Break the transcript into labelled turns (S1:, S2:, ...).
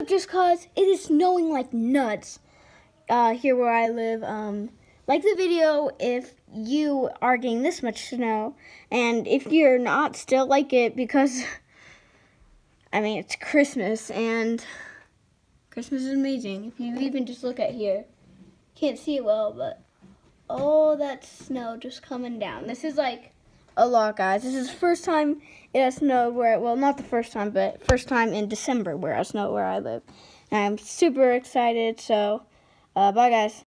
S1: just cause it is snowing like nuts here where I live. Like the video if you are getting this much snow, and if you're not, still like it, because I mean it's Christmas and Christmas is amazing. If you even just look at here, can't see it well, but all that snow just coming down. This is like a lot, guys. This is the first time it has snowed where, well, not the first time, but first time in December where it snowed where I live. And I'm super excited, so bye, guys.